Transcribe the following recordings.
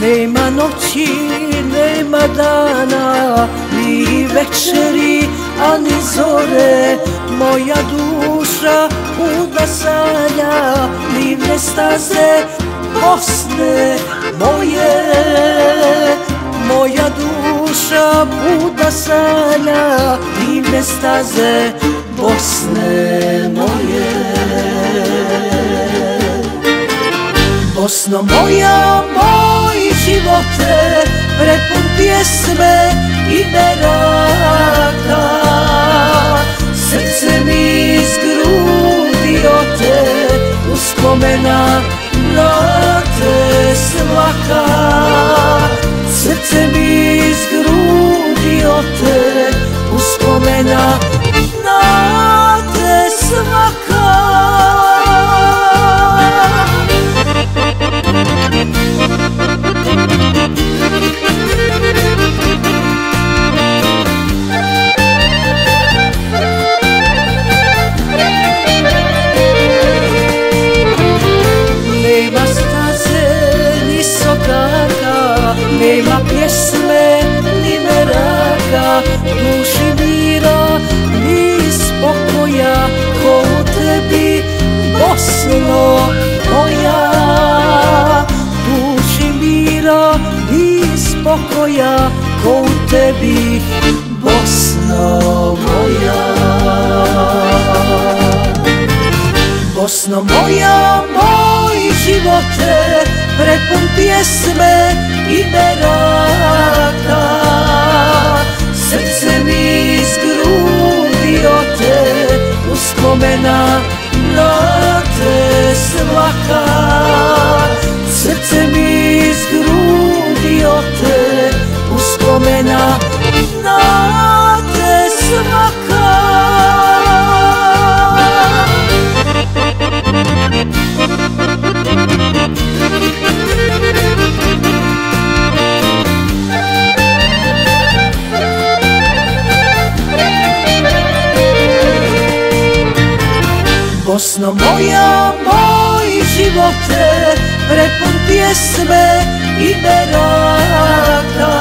Nema noći, nema dana, ni večeri, a ni zore. Moja duša puda sanja divne staze Bosne moje. Moja duša puda sanja divne staze Bosne moje. Bosno moja, moj živote, prepun pjesme i beraka. Srce mi iz grudi ote, uspomena na te svaka. Srce mi iz grudi ote, uspomena na te svaka. Nema staze ni sokaka, nema pjesme ni meraka, duši mira ni spokoja, ko u tebi Bosno moja. Duši mira ni spokoja, ko u tebi Bosno moja. Bosno moja, moj živote, prepun pjesme i beraka. Srce mi iz grudi ote, uspomena na te svaka. Srce mi iz grudi ote, uspomena na te svaka. Bosno moja, moj živote, prepun pjesme i beraka.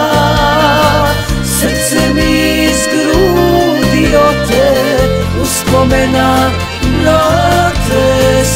Srce mi iz grudi ote, uspomena na te